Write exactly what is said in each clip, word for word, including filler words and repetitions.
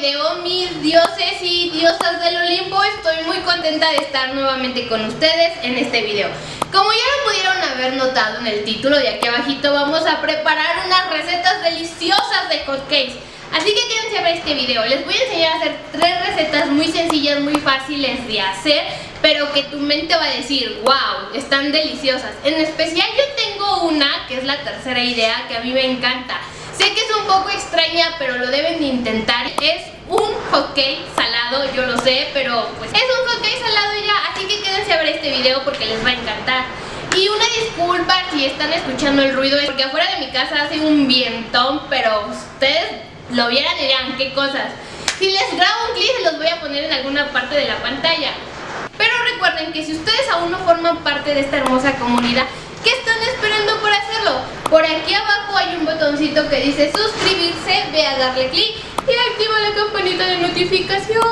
video, mis dioses y diosas del Olimpo. Estoy muy contenta de estar nuevamente con ustedes en este video. Como ya lo pudieron haber notado en el título, de aquí abajito vamos a preparar unas recetas deliciosas de hotcakes. Así que quédense a ver este video. Les voy a enseñar a hacer tres recetas muy sencillas, muy fáciles de hacer, pero que tu mente va a decir, wow, están deliciosas. En especial yo tengo una, que es la tercera idea, que a mí me encanta. Sé que es un poco extraña, pero lo deben de intentar. Es un hotcake salado, yo lo sé, pero pues es un hotcake salado ya. Así que quédense a ver este video porque les va a encantar. Y una disculpa si están escuchando el ruido, es porque afuera de mi casa hace un vientón, pero ustedes lo vieran y dirán qué cosas. Si les grabo un clip se los voy a poner en alguna parte de la pantalla. Pero recuerden que si ustedes aún no forman parte de esta hermosa comunidad, ¿qué están esperando por hacerlo? Por aquí abajo hay un botoncito que dice suscribirse, ve a darle clic y activa la campanita de notificaciones.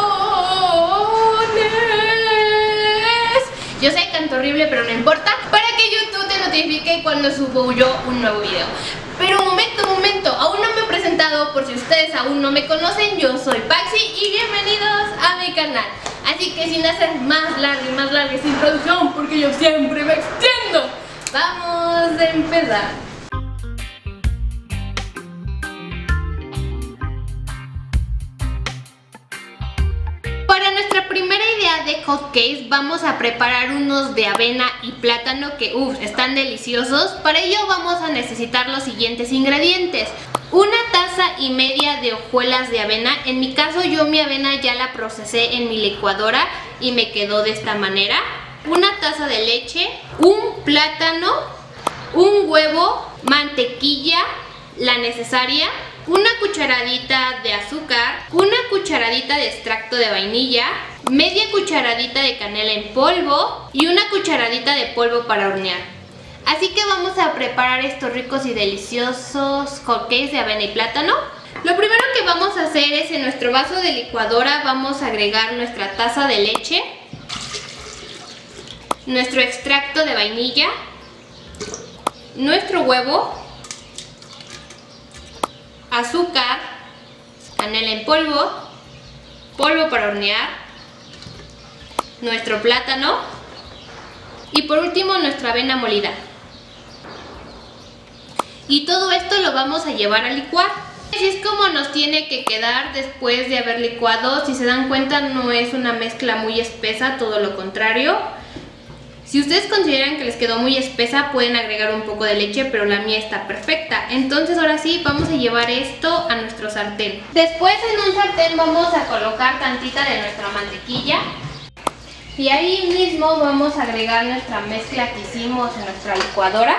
Yo sé, canto horrible, pero no importa, para que YouTube te notifique cuando subo yo un nuevo video. Pero un momento, un momento, aún no me he presentado, por si ustedes aún no me conocen, yo soy Paxi y bienvenidos a mi canal. Así que sin hacer más larga y más larga esta introducción, porque yo siempre me extiendo, vamos a empezar. Para nuestra primera idea de hotcakes vamos a preparar unos de avena y plátano que uff, están deliciosos. Para ello vamos a necesitar los siguientes ingredientes: una taza y media de hojuelas de avena. En mi caso yo mi avena ya la procesé en mi licuadora y me quedó de esta manera. Una taza de leche, un plátano, un huevo, mantequilla, la necesaria, una cucharadita de azúcar, una cucharadita de extracto de vainilla, media cucharadita de canela en polvo y una cucharadita de polvo para hornear. Así que vamos a preparar estos ricos y deliciosos hotcakes de avena y plátano. Lo primero que vamos a hacer es, en nuestro vaso de licuadora vamos a agregar nuestra taza de leche, nuestro extracto de vainilla, nuestro huevo, azúcar, canela en polvo, polvo para hornear, nuestro plátano y por último nuestra avena molida. Y todo esto lo vamos a llevar a licuar. Así es como nos tiene que quedar después de haber licuado. Si se dan cuenta, no es una mezcla muy espesa, todo lo contrario. Si ustedes consideran que les quedó muy espesa, pueden agregar un poco de leche, pero la mía está perfecta. Entonces ahora sí, vamos a llevar esto a nuestro sartén. Después en un sartén vamos a colocar tantita de nuestra mantequilla. Y ahí mismo vamos a agregar nuestra mezcla que hicimos en nuestra licuadora.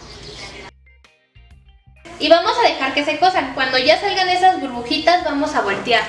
Y vamos a dejar que se cosan. Cuando ya salgan esas burbujitas vamos a voltear.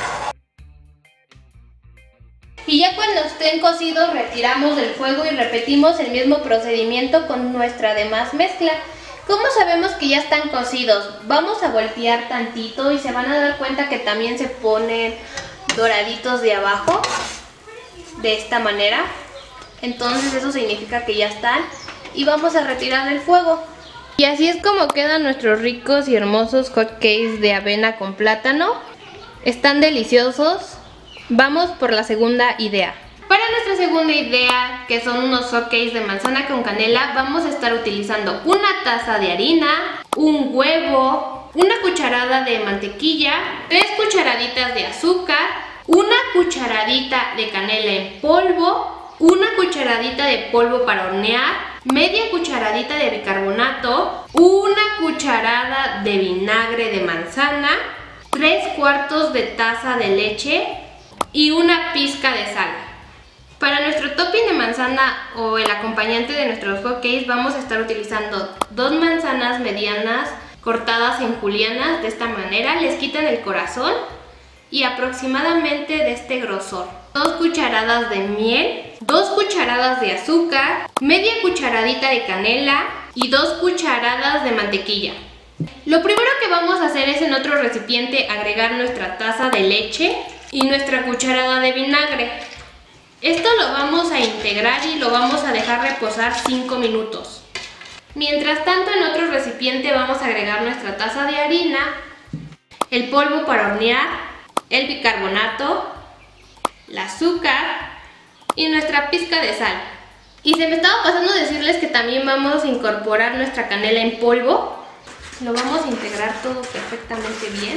Y ya cuando estén cocidos retiramos del fuego y repetimos el mismo procedimiento con nuestra demás mezcla. ¿Cómo sabemos que ya están cocidos? Vamos a voltear tantito y se van a dar cuenta que también se ponen doraditos de abajo. De esta manera. Entonces eso significa que ya están. Y vamos a retirar del fuego. Y así es como quedan nuestros ricos y hermosos hotcakes de avena con plátano. Están deliciosos. Vamos por la segunda idea. Para nuestra segunda idea, que son unos hotcakes de manzana con canela, vamos a estar utilizando una taza de harina, un huevo, una cucharada de mantequilla, tres cucharaditas de azúcar, una cucharadita de canela en polvo, una cucharadita de polvo para hornear, media cucharadita de bicarbonato, una cucharada de vinagre de manzana, tres cuartos de taza de leche y una pizca de sal. Para nuestro topping de manzana o el acompañante de nuestros hotcakes vamos a estar utilizando dos manzanas medianas cortadas en julianas de esta manera, les quitan el corazón y aproximadamente de este grosor. Dos cucharadas de miel, dos cucharadas de azúcar, media cucharadita de canela y dos cucharadas de mantequilla. Lo primero que vamos a hacer es en otro recipiente agregar nuestra taza de leche y nuestra cucharada de vinagre. Esto lo vamos a integrar y lo vamos a dejar reposar cinco minutos. Mientras tanto, en otro recipiente vamos a agregar nuestra taza de harina, el polvo para hornear, el bicarbonato, el azúcar y nuestra pizca de sal. Y se me estaba pasando decirles que también vamos a incorporar nuestra canela en polvo. Lo vamos a integrar todo perfectamente bien.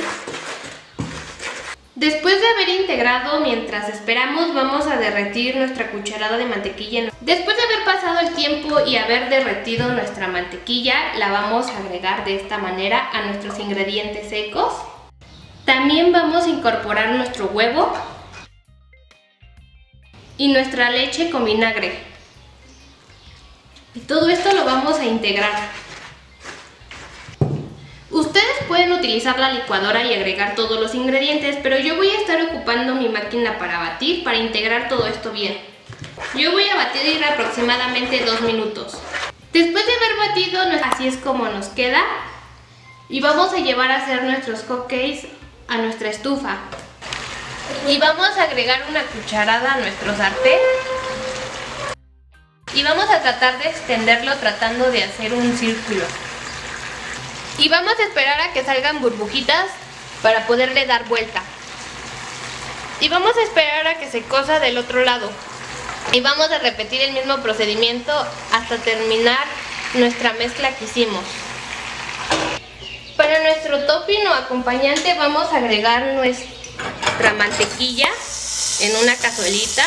Después de haber integrado, mientras esperamos, vamos a derretir nuestra cucharada de mantequilla. Después de haber pasado el tiempo y haber derretido nuestra mantequilla, la vamos a agregar de esta manera a nuestros ingredientes secos. También vamos a incorporar nuestro huevo y nuestra leche con vinagre. Y todo esto lo vamos a integrar. Ustedes pueden utilizar la licuadora y agregar todos los ingredientes, pero yo voy a estar ocupando mi máquina para batir para integrar todo esto bien. Yo voy a batir aproximadamente dos minutos. Después de haber batido, así es como nos queda. Y vamos a llevar a hacer nuestros hotcakes a nuestra estufa. Y vamos a agregar una cucharada a nuestro sartén. Y vamos a tratar de extenderlo tratando de hacer un círculo. Y vamos a esperar a que salgan burbujitas para poderle dar vuelta. Y vamos a esperar a que se cosa del otro lado. Y vamos a repetir el mismo procedimiento hasta terminar nuestra mezcla que hicimos. Para nuestro topping o acompañante vamos a agregar nuestra mantequilla en una cazuelita,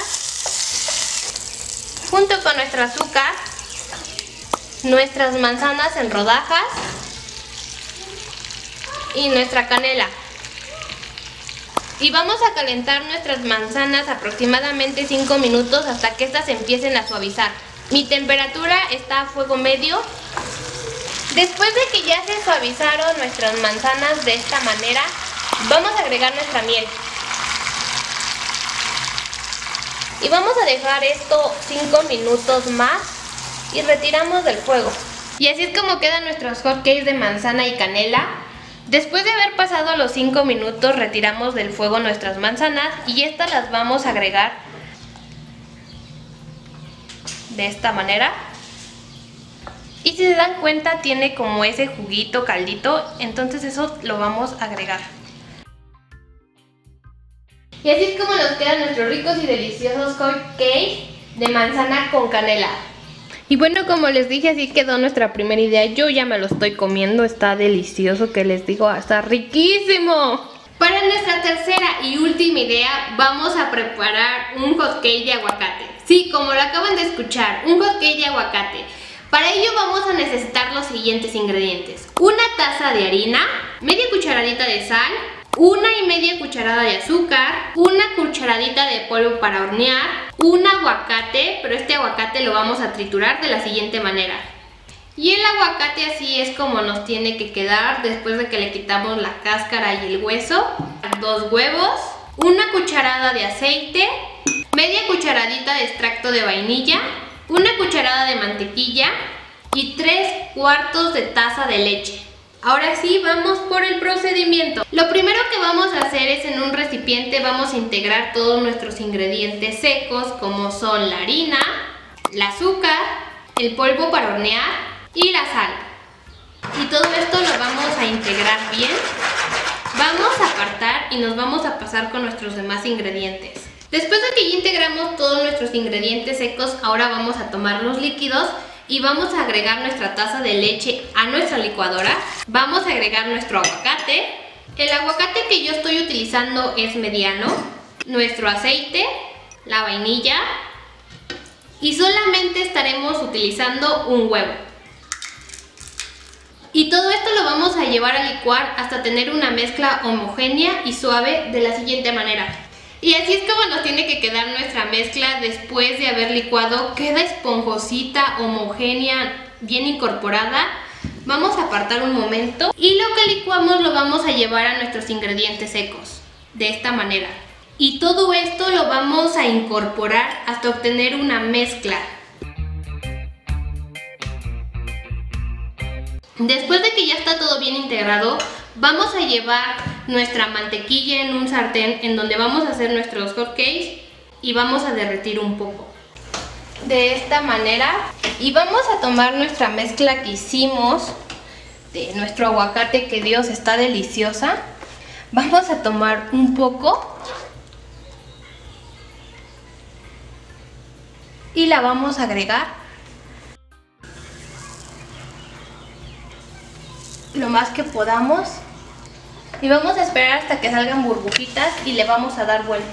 junto con nuestro azúcar, nuestras manzanas en rodajas y nuestra canela. Y vamos a calentar nuestras manzanas aproximadamente cinco minutos hasta que estas empiecen a suavizar. Mi temperatura está a fuego medio. Después de que ya se suavizaron nuestras manzanas de esta manera, vamos a agregar nuestra miel. Y vamos a dejar esto cinco minutos más y retiramos del fuego. Y así es como quedan nuestros hotcakes de manzana y canela. Después de haber pasado los cinco minutos, retiramos del fuego nuestras manzanas y estas las vamos a agregar de esta manera. Y si se dan cuenta, tiene como ese juguito, caldito, entonces eso lo vamos a agregar. Y así es como nos quedan nuestros ricos y deliciosos hotcakes de manzana con canela. Y bueno, como les dije, así quedó nuestra primera idea. Yo ya me lo estoy comiendo, está delicioso, que les digo, está riquísimo. Para nuestra tercera y última idea, vamos a preparar un hotcake de aguacate. Sí, como lo acaban de escuchar, un hotcake de aguacate. Para ello vamos a necesitar los siguientes ingredientes: una taza de harina, media cucharadita de sal, una y media cucharada de azúcar, una cucharadita de polvo para hornear, un aguacate, pero este aguacate lo vamos a triturar de la siguiente manera. Y el aguacate así es como nos tiene que quedar después de que le quitamos la cáscara y el hueso. Dos huevos, una cucharada de aceite, media cucharadita de extracto de vainilla, una cucharada de mantequilla y tres cuartos de taza de leche. Ahora sí, vamos por el procedimiento. Lo primero que vamos a hacer es, en un recipiente vamos a integrar todos nuestros ingredientes secos, como son la harina, el azúcar, el polvo para hornear y la sal. Y todo esto lo vamos a integrar bien. Vamos a apartar y nos vamos a pasar con nuestros demás ingredientes. Después de que ya integramos todos nuestros ingredientes secos, ahora vamos a tomar los líquidos y vamos a agregar nuestra taza de leche a nuestra licuadora. Vamos a agregar nuestro aguacate. El aguacate que yo estoy utilizando es mediano. Nuestro aceite, la vainilla y solamente estaremos utilizando un huevo. Y todo esto lo vamos a llevar a licuar hasta tener una mezcla homogénea y suave de la siguiente manera. Y así es como nos tiene que quedar nuestra mezcla después de haber licuado. Queda esponjosita, homogénea, bien incorporada. Vamos a apartar un momento y lo que licuamos lo vamos a llevar a nuestros ingredientes secos, de esta manera. Y todo esto lo vamos a incorporar hasta obtener una mezcla. Después de que ya está todo bien integrado, vamos a llevar nuestra mantequilla en un sartén en donde vamos a hacer nuestros hotcakes y vamos a derretir un poco. De esta manera. Y vamos a tomar nuestra mezcla que hicimos de nuestro aguacate, que Dios está deliciosa. Vamos a tomar un poco y la vamos a agregar lo más que podamos y vamos a esperar hasta que salgan burbujitas y le vamos a dar vuelta.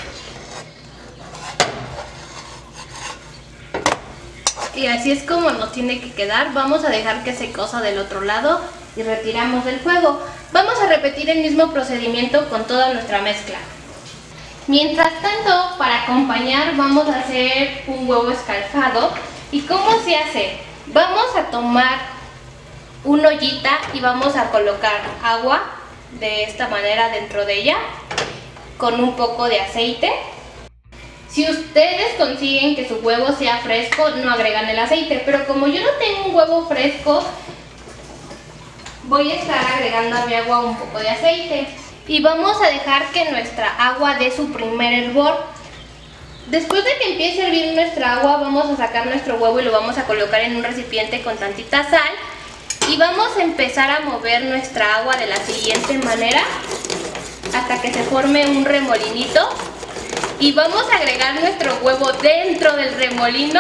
Y así es como nos tiene que quedar. Vamos a dejar que se cosa del otro lado y retiramos del fuego. Vamos a repetir el mismo procedimiento con toda nuestra mezcla. Mientras tanto, para acompañar vamos a hacer un huevo escalfado. ¿Y cómo se hace? Vamos a tomar una ollita y vamos a colocar agua de esta manera dentro de ella con un poco de aceite. Si ustedes consiguen que su huevo sea fresco, no agregan el aceite, pero como yo no tengo un huevo fresco, voy a estar agregando a mi agua un poco de aceite. Y vamos a dejar que nuestra agua dé su primer hervor. Después de que empiece a hervir nuestra agua, vamos a sacar nuestro huevo y lo vamos a colocar en un recipiente con tantita sal. Y vamos a empezar a mover nuestra agua de la siguiente manera hasta que se forme un remolinito. Y vamos a agregar nuestro huevo dentro del remolino.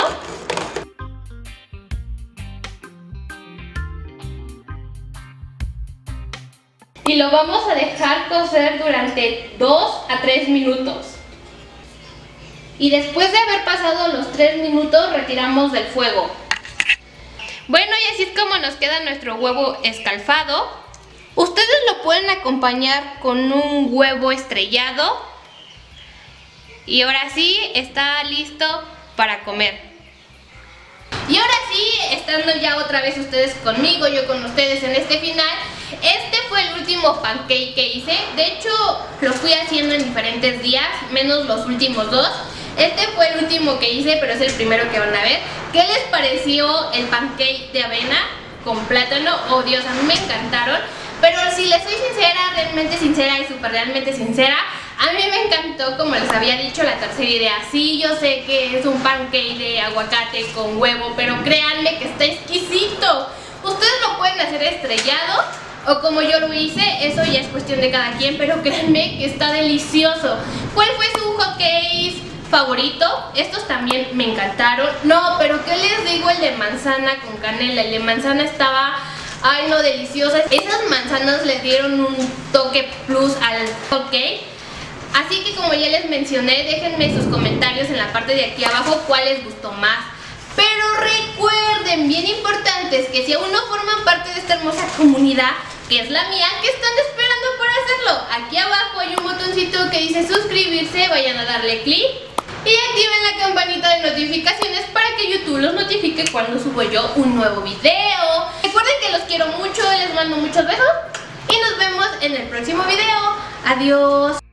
Y lo vamos a dejar cocer durante dos a tres minutos. Y después de haber pasado los tres minutos, retiramos del fuego. Bueno, y así es como nos queda nuestro huevo escalfado. Ustedes lo pueden acompañar con un huevo estrellado. Y ahora sí, está listo para comer. Y ahora sí, estando ya otra vez ustedes conmigo, yo con ustedes en este final, este fue el último pancake que hice. De hecho, lo fui haciendo en diferentes días, menos los últimos dos. Este fue el último que hice, pero es el primero que van a ver. ¿Qué les pareció el pancake de avena con plátano? Oh Dios, a mí me encantaron. Pero si les soy sincera, realmente sincera y súper realmente sincera, a mí me encantó, como les había dicho, la tercera idea. Sí, yo sé que es un pancake de aguacate con huevo, pero créanme que está exquisito. Ustedes lo pueden hacer estrellado o como yo lo hice, eso ya es cuestión de cada quien, pero créanme que está delicioso. ¿Cuál fue su hot cake favorito? Estos también me encantaron. No, pero ¿qué les digo? El de manzana con canela. El de manzana estaba... ay no, deliciosa. Esas manzanas le dieron un toque plus al hot cake. Así que como ya les mencioné, déjenme sus comentarios en la parte de aquí abajo cuál les gustó más. Pero recuerden, bien importantes, que si aún no forman parte de esta hermosa comunidad, que es la mía, ¿qué están esperando para hacerlo? Aquí abajo hay un botoncito que dice suscribirse, vayan a darle clic y activen la campanita de notificaciones para que YouTube los notifique cuando subo yo un nuevo video. Recuerden que los quiero mucho, les mando muchos besos y nos vemos en el próximo video. Adiós.